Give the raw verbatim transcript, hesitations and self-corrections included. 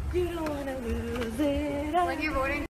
You don't wanna lose it. When you're voting